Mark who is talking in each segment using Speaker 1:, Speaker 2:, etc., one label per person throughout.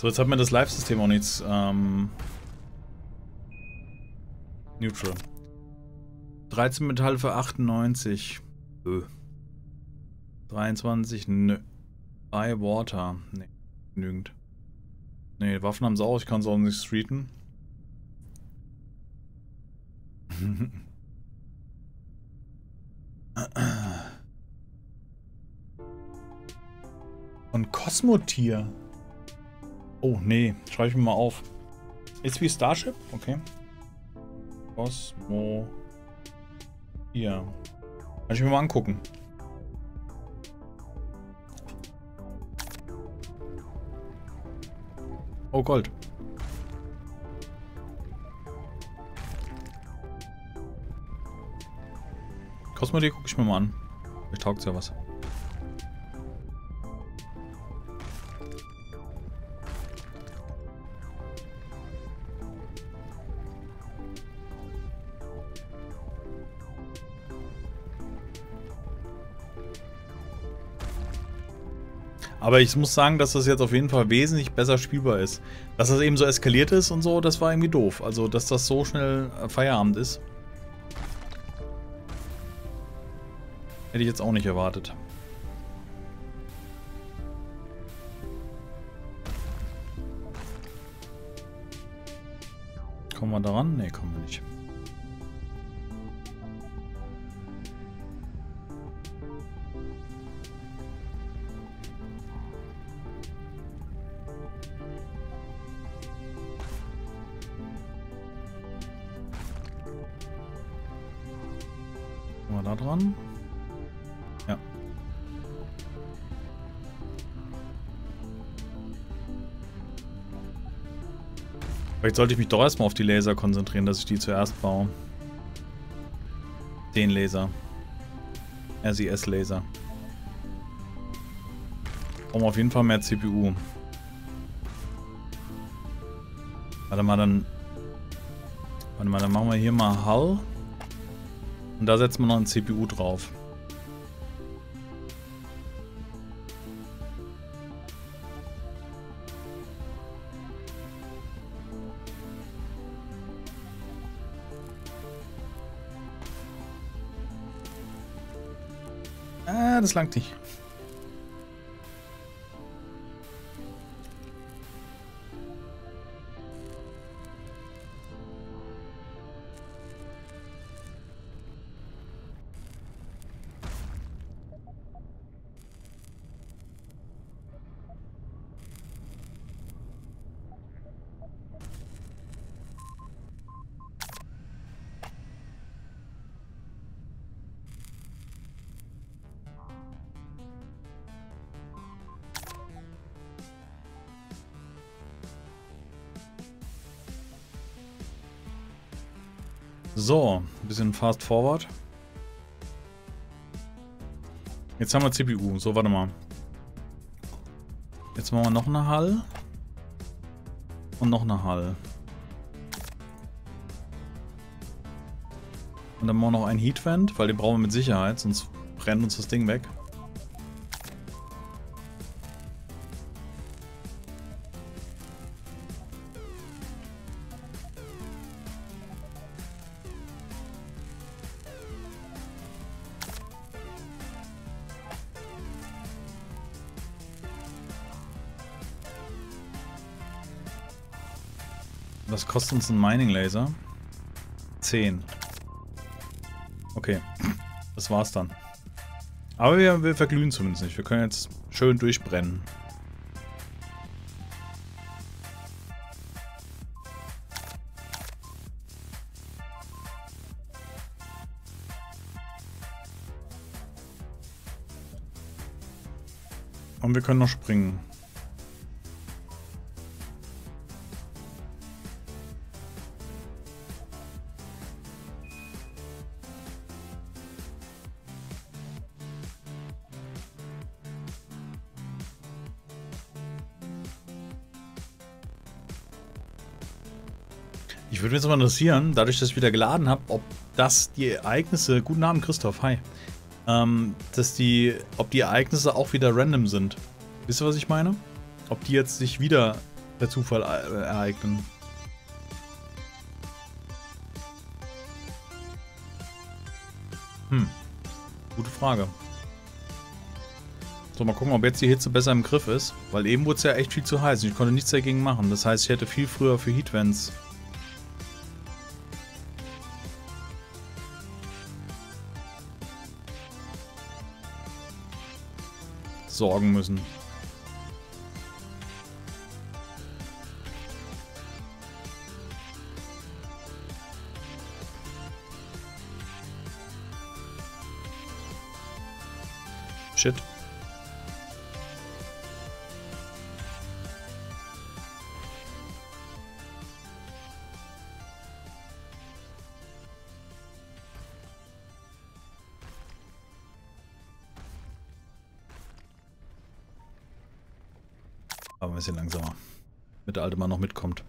Speaker 1: So, jetzt hat mir das Live-System auch nichts. Neutral. 13 Metall für 98. 23. Nö. Buy Water. Ne, genügend. Ne, Waffen haben sie auch. Ich kann sie auch nicht streeten. Und Kosmotier. Oh, nee. Schreibe ich mir mal auf. Ist wie Starship? Okay. Kosmotier. Kann ich mir mal angucken. Oh, Gold. Kosmotier gucke ich mir mal an. Vielleicht taugt ja was. Aber ich muss sagen, dass das jetzt auf jeden Fall wesentlich besser spielbar ist. Dass das eben so eskaliert ist und so, das war irgendwie doof. Also, dass das so schnell Feierabend ist. Hätte ich jetzt auch nicht erwartet. Kommen wir daran? Ne, kommen wir nicht. Kommen wir da dran? Ja. Vielleicht sollte ich mich doch erstmal auf die Laser konzentrieren, dass ich die zuerst baue. Den Laser. RCS-Laser. Brauchen wir auf jeden Fall mehr CPU. Warte mal, dann machen wir hier mal Hull. Und da setzen wir noch ein CPU drauf. Das langt nicht. So, ein bisschen fast forward. Jetzt haben wir CPU. So, warte mal. Jetzt machen wir noch eine Hull. Und noch eine Hull. Und dann machen wir noch einen Heatvent, weil den brauchen wir mit Sicherheit, sonst brennt uns das Ding weg. Was kostet uns ein Mining Laser? 10. Okay, das war's dann. Aber wir verglühen zumindest nicht. Wir können jetzt schön durchbrennen. Und wir können noch springen. Ich würde mich jetzt mal interessieren, dadurch, dass ich wieder geladen habe, ob das die Ereignisse, guten Abend Christoph, hi, ob die Ereignisse auch wieder random sind. Wisst ihr, was ich meine? Ob die jetzt sich wieder per Zufall ereignen. Gute Frage. So, mal gucken, ob jetzt die Hitze besser im Griff ist. Weil eben wurde es ja echt viel zu heiß und ich konnte nichts dagegen machen. Das heißt, ich hätte viel früher für Heatvents sorgen müssen. Shit. Aber ein bisschen langsamer. Damit der alte Mann noch mitkommt.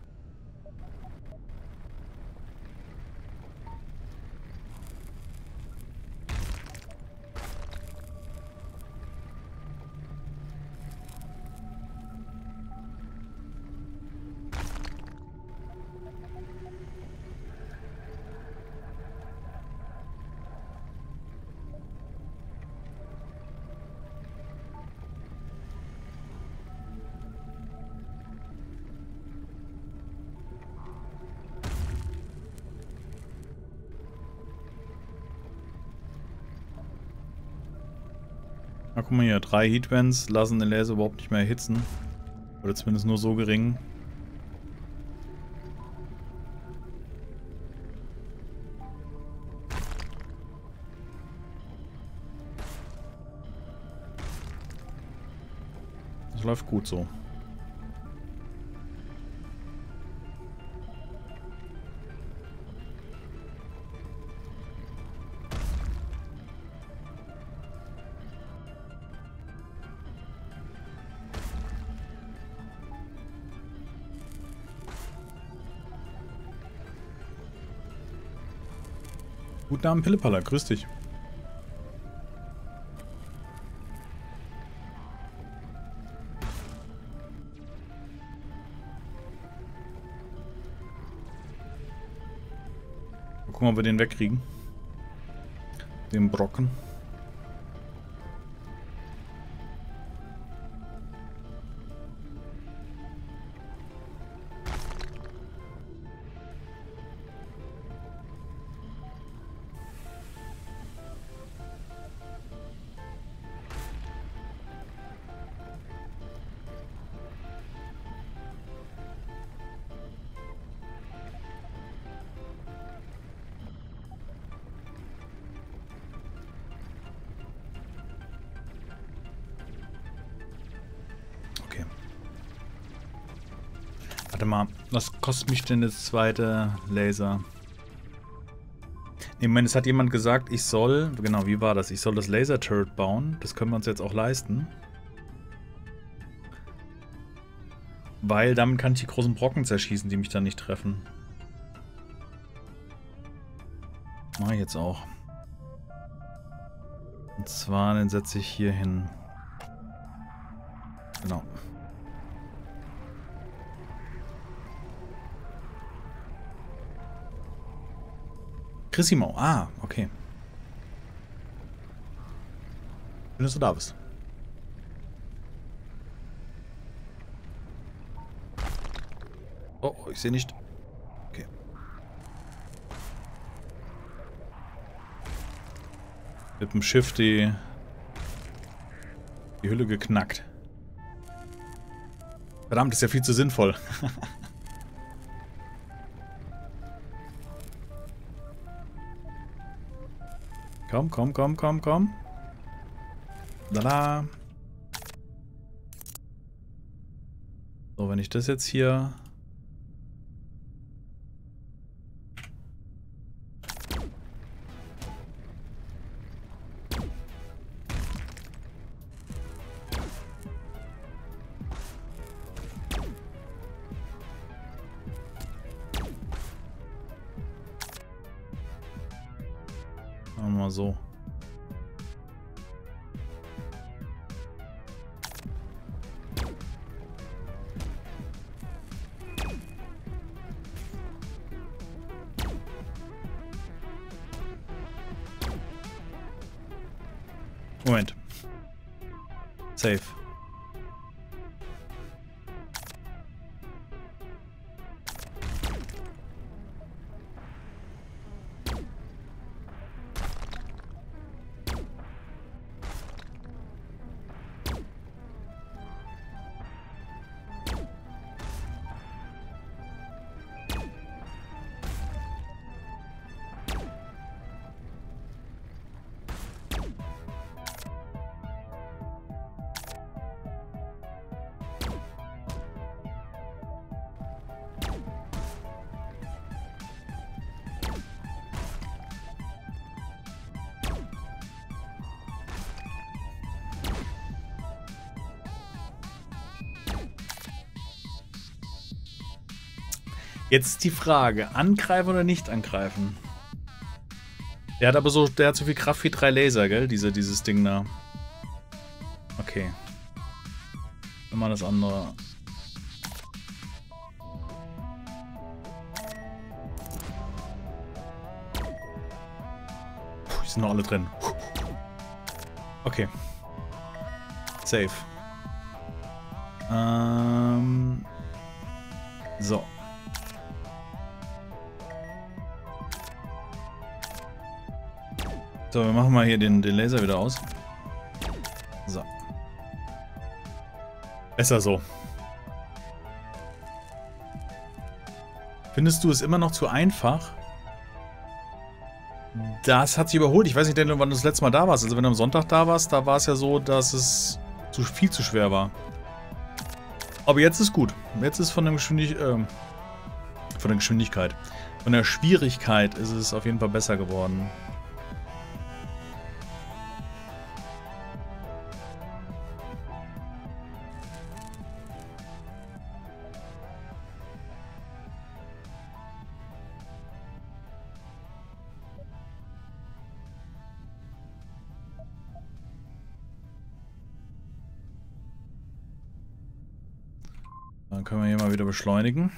Speaker 1: Na, guck mal hier, 3 Heatvents lassen den Laser überhaupt nicht mehr erhitzen. Oder zumindest nur so gering. Das läuft gut so. Guten Abend, Pillepaller, grüß dich. Mal gucken, ob wir den wegkriegen. Den Brocken. Warte mal, was kostet mich denn das zweite Laser? Ich meine, es hat jemand gesagt, ich soll, genau, wie war das? Ich soll das Laser-Turret bauen. Das können wir uns jetzt auch leisten. Weil damit kann ich die großen Brocken zerschießen, die mich dann nicht treffen. Mach ich jetzt auch. Und zwar, den setze ich hier hin. Genau. Chrissimo, ah, okay. Schön, dass du da bist. Oh, ich sehe nicht. Okay. Mit dem Schiff die Hülle geknackt. Verdammt, ist ja viel zu sinnvoll. Komm, komm, komm, komm, komm. Lala. So, wenn ich das jetzt hier... Machen wir mal so. Moment. Safe. Jetzt ist die Frage, angreifen oder nicht angreifen? Der hat aber so, der hat so viel Kraft wie 3 Laser, gell? Dieses Ding da. Okay. Immer das andere. Puh, die sind noch alle drin. Okay. Safe. So. So, wir machen mal hier den Laser wieder aus. So. Besser so. Findest du es immer noch zu einfach? Das hat sich überholt. Ich weiß nicht, wann du das letzte Mal da warst. Also wenn du am Sonntag da warst, da war es ja so, dass es viel zu schwer war. Aber jetzt ist gut. Jetzt ist von der Geschwindigkeit. Von der Schwierigkeit ist es auf jeden Fall besser geworden. Dann können wir hier mal wieder beschleunigen.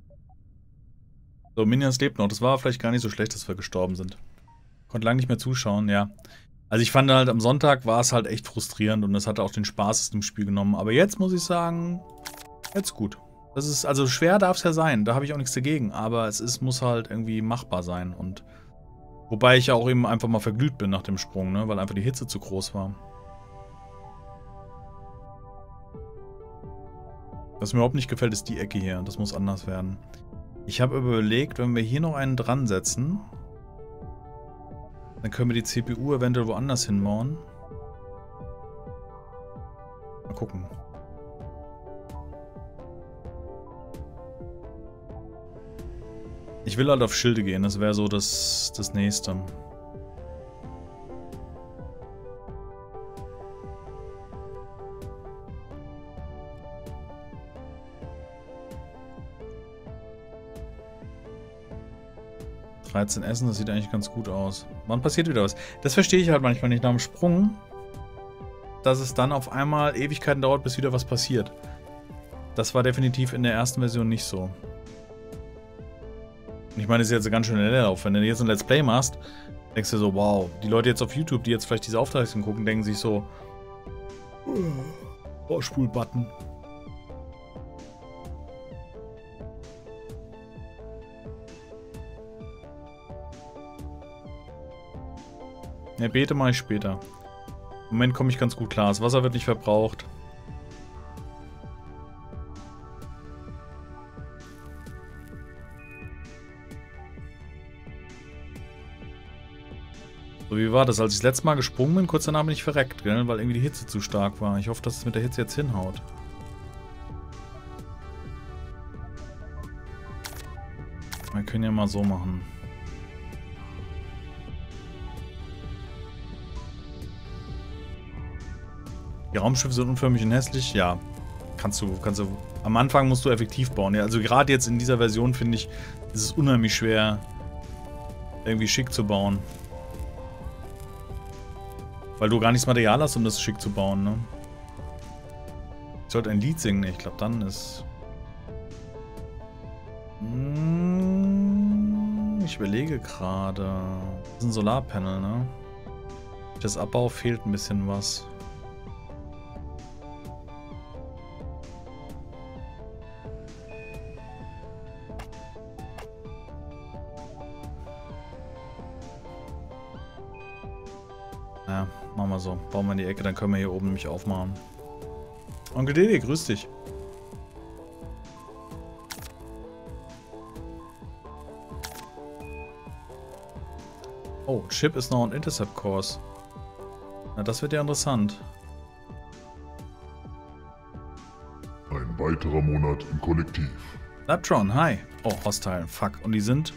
Speaker 1: So, Minions lebt noch. Das war vielleicht gar nicht so schlecht, dass wir gestorben sind. Konnte lange nicht mehr zuschauen, ja. Also ich fand halt, am Sonntag war es halt echt frustrierend und das hat auch den Spaß aus dem Spiel genommen. Aber jetzt muss ich sagen, jetzt gut. Das ist, also schwer darf es ja sein, da habe ich auch nichts dagegen. Aber muss halt irgendwie machbar sein. Und wobei ich ja auch eben einfach mal verglüht bin nach dem Sprung, ne? Weil einfach die Hitze zu groß war. Was mir überhaupt nicht gefällt, ist die Ecke hier. Das muss anders werden. Ich habe überlegt, wenn wir hier noch einen dran setzen, dann können wir die CPU eventuell woanders hinbauen. Mal gucken. Ich will halt auf Schilde gehen. Das wäre so das Nächste. Essen, das sieht eigentlich ganz gut aus. Wann passiert wieder was? Das verstehe ich halt manchmal nicht nach dem Sprung, dass es dann auf einmal Ewigkeiten dauert, bis wieder was passiert. Das war definitiv in der ersten Version nicht so. Und ich meine, das ist jetzt ein ganz schöner Leerlauf. Wenn du jetzt ein Let's Play machst, denkst du so, wow, die Leute jetzt auf YouTube, die jetzt vielleicht diese Aufzeichnung gucken, denken sich so, Vorspul-Button. Ne, Beete mache ich später. Im Moment komme ich ganz gut klar. Das Wasser wird nicht verbraucht. So, wie war das? Als ich das letzte Mal gesprungen bin, kurz danach bin ich verreckt, gell? Weil irgendwie die Hitze zu stark war. Ich hoffe, dass es mit der Hitze jetzt hinhaut. Wir können ja mal so machen. Die Raumschiffe sind unförmig und hässlich. Ja, kannst du. Am Anfang musst du effektiv bauen. Ja, also gerade jetzt in dieser Version finde ich, ist es unheimlich schwer, irgendwie schick zu bauen. Weil du gar nichts Material hast, um das schick zu bauen, ne? Ich sollte ein Lied singen. Ich glaube, dann ist... Ich überlege gerade. Das ist ein Solarpanel, ne? Das Abbau fehlt ein bisschen was. Ja, machen wir so. Bauen wir in die Ecke, dann können wir hier oben nämlich aufmachen. Onkel Dede, grüß dich. Oh, Chip ist noch ein Intercept Course. Na, das wird ja interessant.
Speaker 2: Ein weiterer Monat im Kollektiv.
Speaker 1: Laptron, hi. Oh, Hostile, fuck. Und die sind...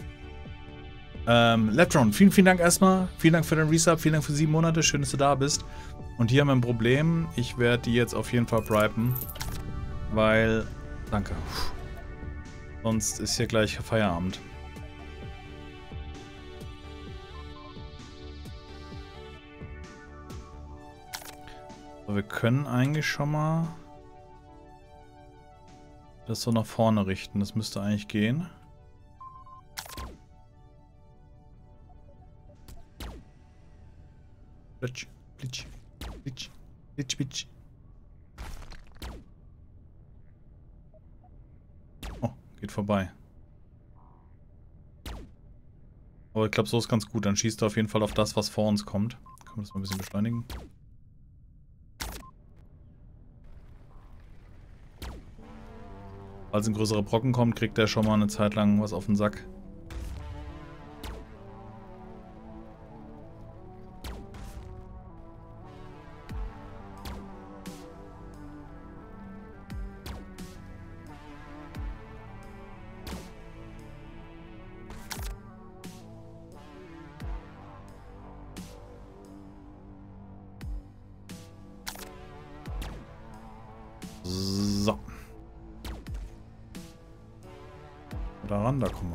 Speaker 1: Laptron, vielen Dank erstmal. Vielen Dank für den Resub, vielen Dank für 7 Monate. Schön, dass du da bist. Und hier haben wir ein Problem. Ich werde die jetzt auf jeden Fall briben. Weil... Danke. Sonst ist hier gleich Feierabend. So, wir können eigentlich schon mal das so nach vorne richten. Das müsste eigentlich gehen. Plitsch, plitsch, plitsch, plitsch, plitsch. Oh, geht vorbei. Aber ich glaube, so ist ganz gut. Dann schießt er auf jeden Fall auf das, was vor uns kommt. Können wir das mal ein bisschen beschleunigen. Falls ein größerer Brocken kommt, kriegt er schon mal eine Zeit lang was auf den Sack. So. Daran, da kommen wir.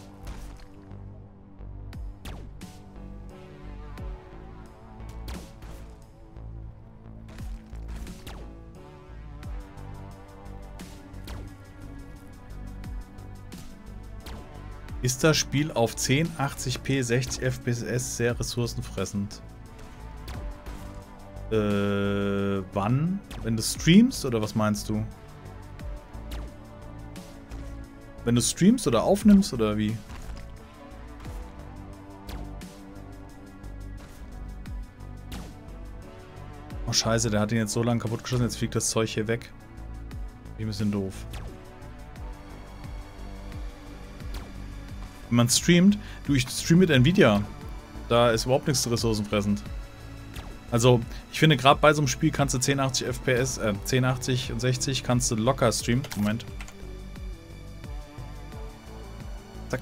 Speaker 1: Ist das Spiel auf 1080p 60 FPS sehr ressourcenfressend? Wann? Wenn du streamst oder was meinst du? Wenn du streamst oder aufnimmst oder wie? Oh scheiße, der hat ihn jetzt so lange kaputt geschossen, jetzt fliegt das Zeug hier weg. Ein bisschen doof. Wenn man streamt, ich stream mit Nvidia. Da ist überhaupt nichts ressourcenfressend. Also, ich finde gerade bei so einem Spiel kannst du 1080 FPS, 1080 und 60 kannst du locker streamen. Moment. Zack.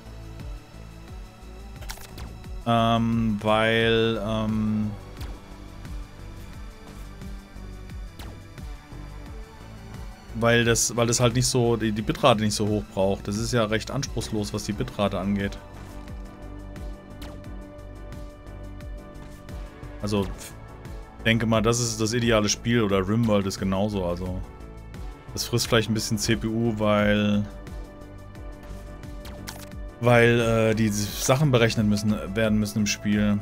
Speaker 1: Weil das halt nicht so, die Bitrate nicht so hoch braucht. Das ist ja recht anspruchslos, was die Bitrate angeht. Also, ich denke mal, das ist das ideale Spiel, oder RimWorld ist genauso, also. Das frisst vielleicht ein bisschen CPU, weil die Sachen berechnet werden müssen im Spiel.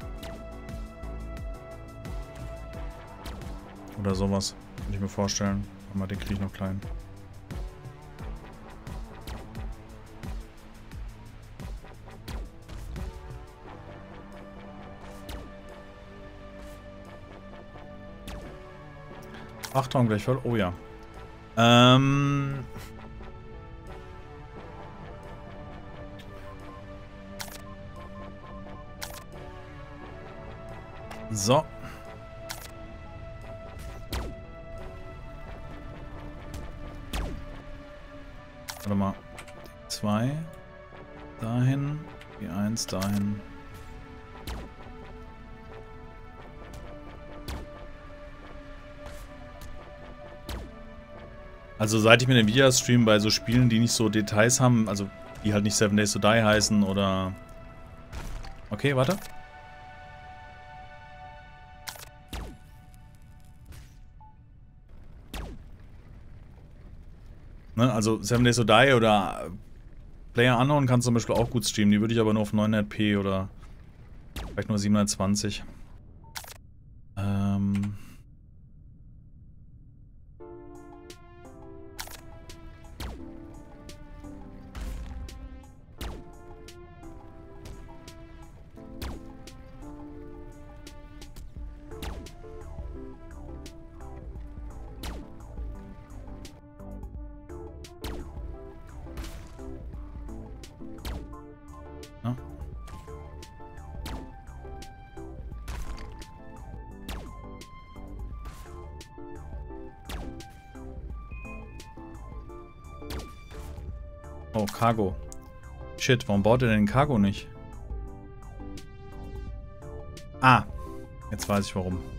Speaker 1: Oder sowas, kann ich mir vorstellen. Aber den kriege ich noch klein. Achtung, gleich voll. Oh ja. So. Warte mal. Die 2 dahin, die 1 dahin. Also seit ich mit Nvidia stream bei so Spielen, die nicht so Details haben, also die halt nicht 7 Days to Die heißen oder... Okay, warte. Ne, also 7 Days to Die oder PlayerUnknown kannst du zum Beispiel auch gut streamen, die würde ich aber nur auf 900p oder vielleicht nur 720. Ja. Oh, Cargo. Shit, warum baut er denn Cargo nicht? Ah, jetzt weiß ich warum.